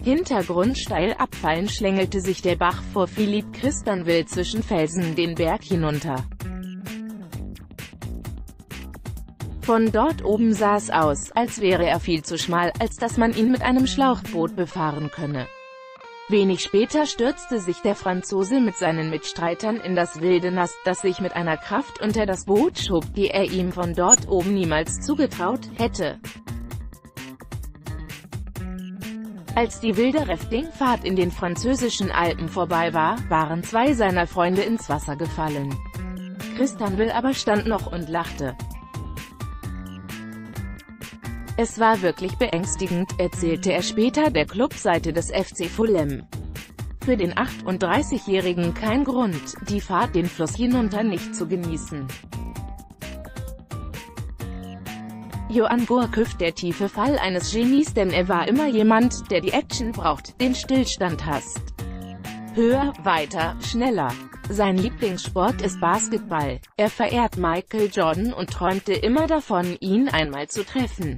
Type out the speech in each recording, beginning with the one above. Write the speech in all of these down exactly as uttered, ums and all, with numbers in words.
Hintergrund: steil abfallend schlängelte sich der Bach vor Philippe Cristanville zwischen Felsen den Berg hinunter. Von dort oben sah es aus, als wäre er viel zu schmal, als dass man ihn mit einem Schlauchboot befahren könne. Wenig später stürzte sich der Franzose mit seinen Mitstreitern in das wilde Nass, das sich mit einer Kraft unter das Boot schob, die er ihm von dort oben niemals zugetraut hätte. Als die wilde Raftingfahrt in den französischen Alpen vorbei war, waren zwei seiner Freunde ins Wasser gefallen. Cristanville aber stand noch und lachte. Es war wirklich beängstigend, erzählte er später der Clubseite des F C Fulham. Für den achtunddreißigjährigen kein Grund, die Fahrt den Fluss hinunter nicht zu genießen. Johann Gourcuff: der tiefe Fall eines Genies, denn er war immer jemand, der die Action braucht, den Stillstand hasst. Höher, weiter, schneller. Sein Lieblingssport ist Basketball. Er verehrt Michael Jordan und träumte immer davon, ihn einmal zu treffen.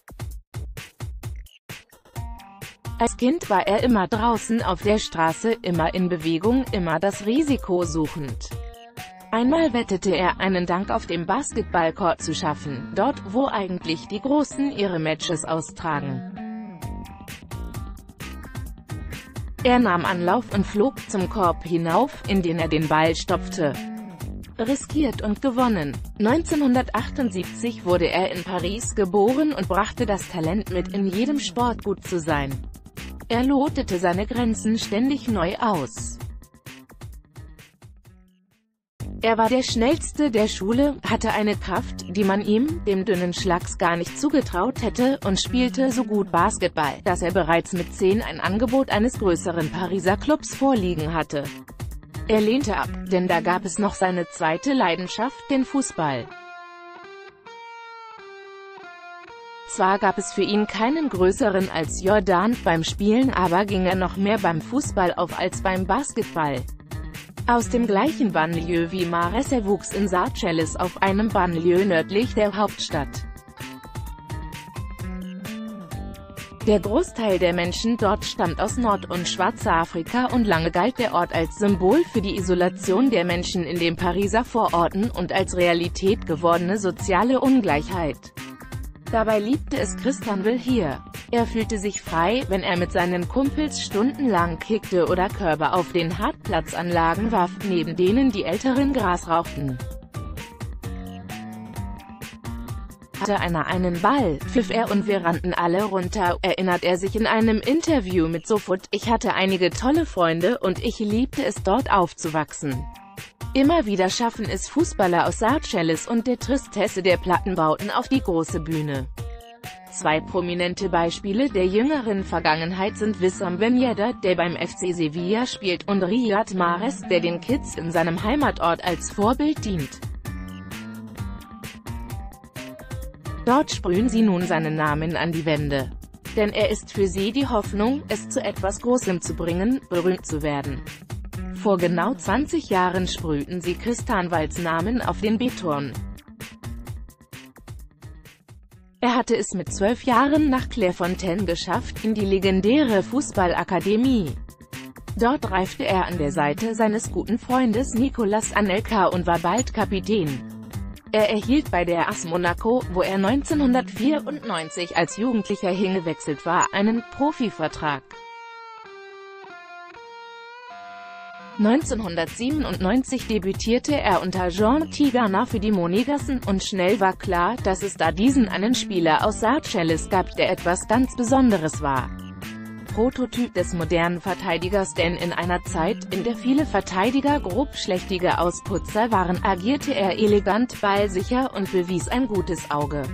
Als Kind war er immer draußen auf der Straße, immer in Bewegung, immer das Risiko suchend. Einmal wettete er, einen Dank auf dem Basketballcourt zu schaffen, dort, wo eigentlich die Großen ihre Matches austragen. Er nahm Anlauf und flog zum Korb hinauf, in den er den Ball stopfte. Riskiert und gewonnen. neunzehnhundertachtundsiebzig wurde er in Paris geboren und brachte das Talent mit, in jedem Sport gut zu sein. Er lotete seine Grenzen ständig neu aus. Er war der Schnellste der Schule, hatte eine Kraft, die man ihm, dem dünnen Schlags, gar nicht zugetraut hätte, und spielte so gut Basketball, dass er bereits mit zehn ein Angebot eines größeren Pariser Clubs vorliegen hatte. Er lehnte ab, denn da gab es noch seine zweite Leidenschaft, den Fußball. Zwar gab es für ihn keinen größeren als Jordan, beim Spielen aber ging er noch mehr beim Fußball auf als beim Basketball. Aus dem gleichen Banlieue wie Mahrez, er wuchs in Sarcelles auf, einem Banlieue nördlich der Hauptstadt. Der Großteil der Menschen dort stammt aus Nord- und Schwarzafrika und lange galt der Ort als Symbol für die Isolation der Menschen in den Pariser Vororten und als Realität gewordene soziale Ungleichheit. Dabei liebte es Cristanville hier. Er fühlte sich frei, wenn er mit seinen Kumpels stundenlang kickte oder Körbe auf den Hartplatzanlagen warf, neben denen die Älteren Gras rauchten. Hatte einer einen Ball, pfiff er und wir rannten alle runter, erinnert er sich in einem Interview mit Sofort. Ich hatte einige tolle Freunde und ich liebte es, dort aufzuwachsen. Immer wieder schaffen es Fußballer aus Sarcelles und der Tristesse der Plattenbauten auf die große Bühne. Zwei prominente Beispiele der jüngeren Vergangenheit sind Wissam Ben Yedder, der beim F C Sevilla spielt, und Riyad Mahrez, der den Kids in seinem Heimatort als Vorbild dient. Dort sprühen sie nun seinen Namen an die Wände. Denn er ist für sie die Hoffnung, es zu etwas Großem zu bringen, berühmt zu werden. Vor genau zwanzig Jahren sprühten sie Cristanvilles Namen auf den Beton. Er hatte es mit zwölf Jahren nach Clairefontaine geschafft, in die legendäre Fußballakademie. Dort reifte er an der Seite seines guten Freundes Nicolas Anelka und war bald Kapitän. Er erhielt bei der A S Monaco, wo er neunzehnhundertvierundneunzig als Jugendlicher hingewechselt war, einen Profivertrag. neunzehnhundertsiebenundneunzig debütierte er unter Jean Tigana für die Monégassen, und schnell war klar, dass es da diesen einen Spieler aus Sarcelles gab, der etwas ganz Besonderes war. Prototyp des modernen Verteidigers, denn in einer Zeit, in der viele Verteidiger grobschlächtige Ausputzer waren, agierte er elegant, ballsicher und bewies ein gutes Auge.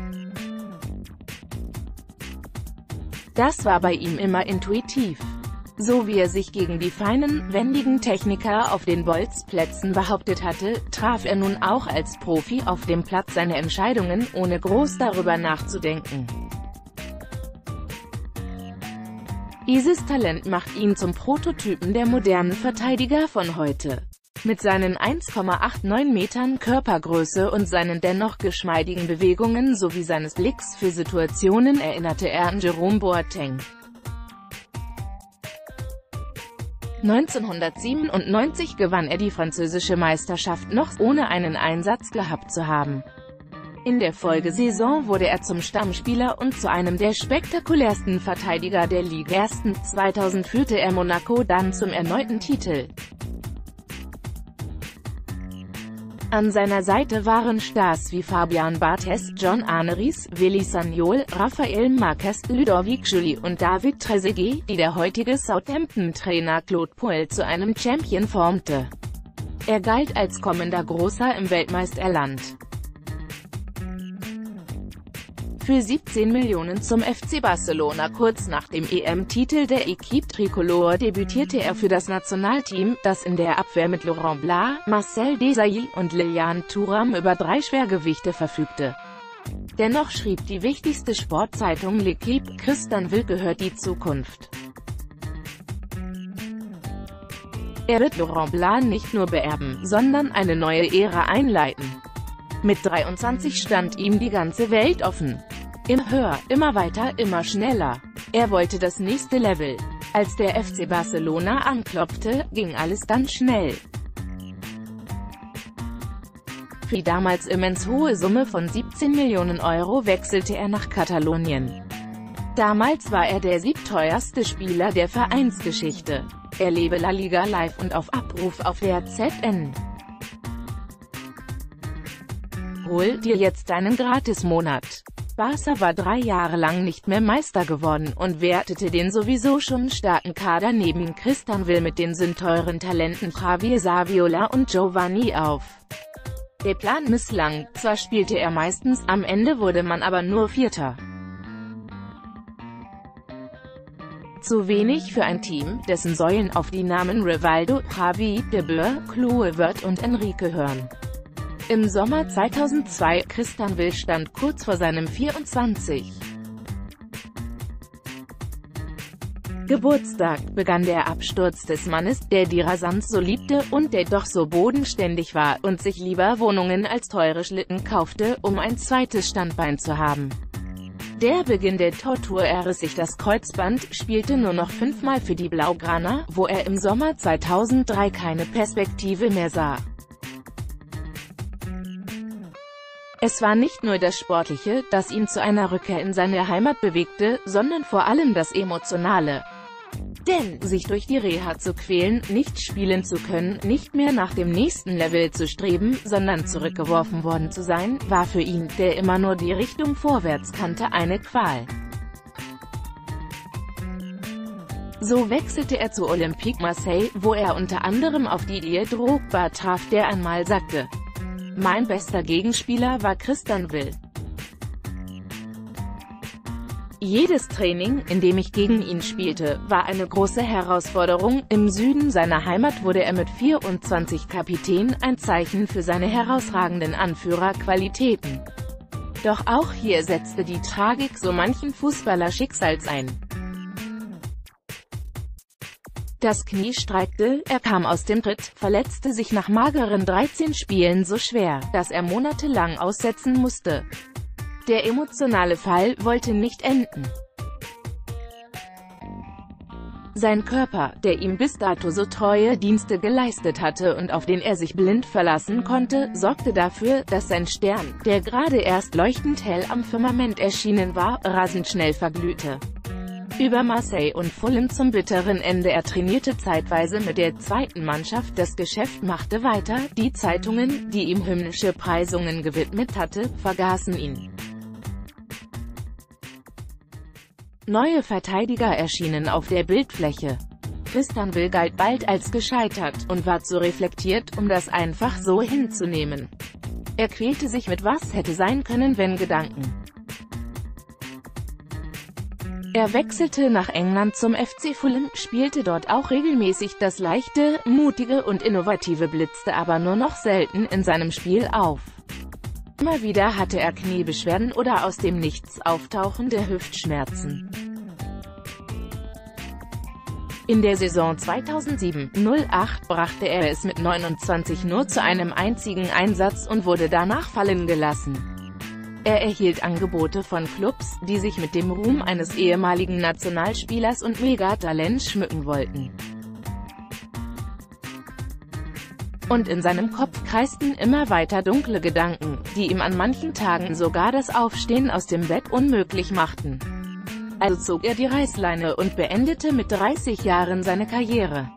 Das war bei ihm immer intuitiv. So wie er sich gegen die feinen, wendigen Techniker auf den Bolzplätzen behauptet hatte, traf er nun auch als Profi auf dem Platz seine Entscheidungen, ohne groß darüber nachzudenken. Dieses Talent macht ihn zum Prototypen der modernen Verteidiger von heute. Mit seinen eins Komma neunundachtzig Metern Körpergröße und seinen dennoch geschmeidigen Bewegungen sowie seines Blicks für Situationen erinnerte er an Jerome Boateng. neunzehnhundertsiebenundneunzig gewann er die französische Meisterschaft noch, ohne einen Einsatz gehabt zu haben. In der Folgesaison wurde er zum Stammspieler und zu einem der spektakulärsten Verteidiger der Liga. Erstens zweitausend führte er Monaco dann zum erneuten Titel. An seiner Seite waren Stars wie Fabian Barthez, John Arne Riis, Willy Sagnol, Rafael Marquez, Ludovic Joly und David Trezeguet, die der heutige Southampton-Trainer Claude Puel zu einem Champion formte. Er galt als kommender Großer im Weltmeisterland. Für siebzehn Millionen zum F C Barcelona. Kurz nach dem E M-Titel der Équipe Tricolore debütierte er für das Nationalteam, das in der Abwehr mit Laurent Blas, Marcel Desailly und Lilian Thuram über drei Schwergewichte verfügte. Dennoch schrieb die wichtigste Sportzeitung L'Équipe, Christian Will gehört die Zukunft. Er wird Laurent Blas nicht nur beerben, sondern eine neue Ära einleiten. Mit dreiundzwanzig stand ihm die ganze Welt offen. Immer höher, immer weiter, immer schneller. Er wollte das nächste Level. Als der F C Barcelona anklopfte, ging alles ganz schnell. Für die damals immens hohe Summe von siebzehn Millionen Euro wechselte er nach Katalonien. Damals war er der siebteuerste Spieler der Vereinsgeschichte. Erlebe La Liga live und auf Abruf auf der Z N. Hol dir jetzt einen Gratismonat. Barca war drei Jahre lang nicht mehr Meister geworden und wertete den sowieso schon starken Kader neben Christian Will mit den sündteuren Talenten Javier Saviola und Giovanni auf. Der Plan misslang, zwar spielte er meistens, am Ende wurde man aber nur Vierter. Zu wenig für ein Team, dessen Säulen auf die Namen Rivaldo, Xavi, De Boer, Kluivert und Enrique hören. Im Sommer zweitausendzwei, Christian Will stand kurz vor seinem vierundzwanzigsten Geburtstag, begann der Absturz des Mannes, der die Rasanz so liebte und der doch so bodenständig war und sich lieber Wohnungen als teure Schlitten kaufte, um ein zweites Standbein zu haben. Der Beginn der Tortur: Er riss sich das Kreuzband, spielte nur noch fünfmal für die Blaugrana, wo er im Sommer zweitausenddrei keine Perspektive mehr sah. Es war nicht nur das Sportliche, das ihn zu einer Rückkehr in seine Heimat bewegte, sondern vor allem das Emotionale. Denn, sich durch die Reha zu quälen, nicht spielen zu können, nicht mehr nach dem nächsten Level zu streben, sondern zurückgeworfen worden zu sein, war für ihn, der immer nur die Richtung vorwärts kannte, eine Qual. So wechselte er zu Olympique Marseille, wo er unter anderem auf Didier Drogba traf, der einmal sagte: Mein bester Gegenspieler war Christian Will. Jedes Training, in dem ich gegen ihn spielte, war eine große Herausforderung. Im Süden seiner Heimat wurde er mit vierundzwanzig Kapitän, ein Zeichen für seine herausragenden Anführerqualitäten. Doch auch hier setzte die Tragik so manchen Fußballer Schicksals ein. Das Knie streikte, er kam aus dem Tritt, verletzte sich nach mageren dreizehn Spielen so schwer, dass er monatelang aussetzen musste. Der emotionale Fall wollte nicht enden. Sein Körper, der ihm bis dato so treue Dienste geleistet hatte und auf den er sich blind verlassen konnte, sorgte dafür, dass sein Stern, der gerade erst leuchtend hell am Firmament erschienen war, rasend schnell verglühte. Über Marseille und Fulham zum bitteren Ende. Er trainierte zeitweise mit der zweiten Mannschaft, das Geschäft machte weiter, die Zeitungen, die ihm hymnische Preisungen gewidmet hatte, vergaßen ihn. Neue Verteidiger erschienen auf der Bildfläche. Christian Will galt bald als gescheitert und war zu reflektiert, um das einfach so hinzunehmen. Er quälte sich mit was hätte sein können, wenn Gedanken. Er wechselte nach England zum F C Fulham, spielte dort auch regelmäßig. Das Leichte, Mutige und Innovative blitzte aber nur noch selten in seinem Spiel auf. Immer wieder hatte er Kniebeschwerden oder aus dem Nichts auftauchende Hüftschmerzen. In der Saison zweitausendsieben null acht brachte er es mit neunundzwanzig nur zu einem einzigen Einsatz und wurde danach fallen gelassen. Er erhielt Angebote von Clubs, die sich mit dem Ruhm eines ehemaligen Nationalspielers und Megatalents schmücken wollten. Und in seinem Kopf kreisten immer weiter dunkle Gedanken, die ihm an manchen Tagen sogar das Aufstehen aus dem Bett unmöglich machten. Also zog er die Reißleine und beendete mit dreißig Jahren seine Karriere.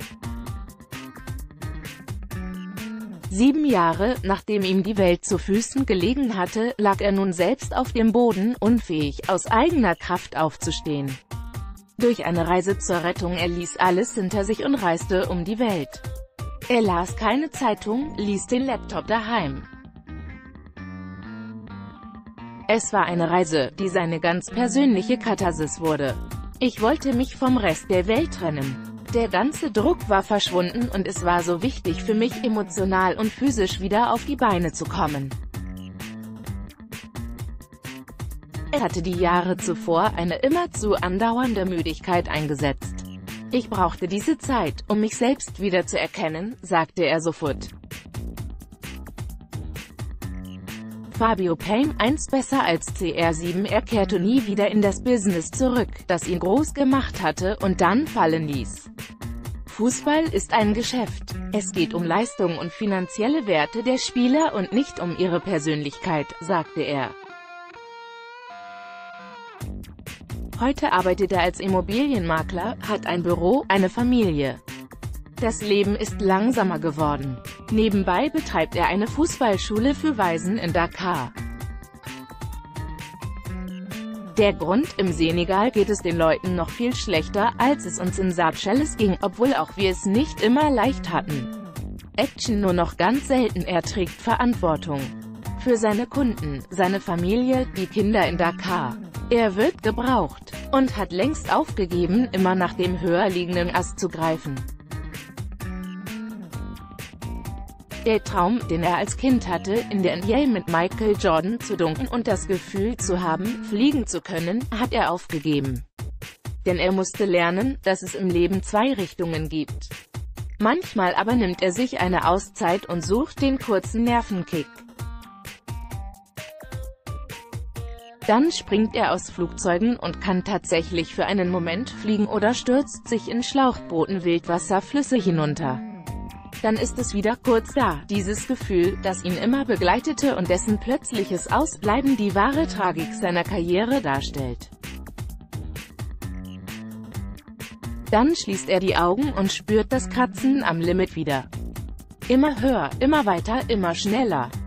Sieben Jahre, nachdem ihm die Welt zu Füßen gelegen hatte, lag er nun selbst auf dem Boden, unfähig, aus eigener Kraft aufzustehen. Durch eine Reise zur Rettung er ließ alles hinter sich und reiste um die Welt. Er las keine Zeitung, ließ den Laptop daheim. Es war eine Reise, die seine ganz persönliche Katharsis wurde. Ich wollte mich vom Rest der Welt trennen. Der ganze Druck war verschwunden und es war so wichtig für mich, emotional und physisch wieder auf die Beine zu kommen. Er hatte die Jahre zuvor eine immerzu andauernde Müdigkeit eingesetzt. Ich brauchte diese Zeit, um mich selbst wieder zu erkennen, sagte er sofort. Fabio Paim, eins besser als C R sieben, er kehrte nie wieder in das Business zurück, das ihn groß gemacht hatte und dann fallen ließ. Fußball ist ein Geschäft. Es geht um Leistung und finanzielle Werte der Spieler und nicht um ihre Persönlichkeit, sagte er. Heute arbeitet er als Immobilienmakler, hat ein Büro, eine Familie. Das Leben ist langsamer geworden. Nebenbei betreibt er eine Fußballschule für Waisen in Dakar. Der Grund: im Senegal geht es den Leuten noch viel schlechter, als es uns in Seychelles ging, obwohl auch wir es nicht immer leicht hatten. Action nur noch ganz selten, er trägt Verantwortung. Für seine Kunden, seine Familie, die Kinder in Dakar. Er wird gebraucht und hat längst aufgegeben, immer nach dem höher liegenden Ast zu greifen. Der Traum, den er als Kind hatte, in der N B A mit Michael Jordan zu dunkeln und das Gefühl zu haben, fliegen zu können, hat er aufgegeben. Denn er musste lernen, dass es im Leben zwei Richtungen gibt. Manchmal aber nimmt er sich eine Auszeit und sucht den kurzen Nervenkick. Dann springt er aus Flugzeugen und kann tatsächlich für einen Moment fliegen oder stürzt sich in Schlauchbooten Wildwasserflüsse hinunter. Dann ist es wieder kurz da, dieses Gefühl, das ihn immer begleitete und dessen plötzliches Ausbleiben die wahre Tragik seiner Karriere darstellt. Dann schließt er die Augen und spürt das Kratzen am Limit wieder. Immer höher, immer weiter, immer schneller.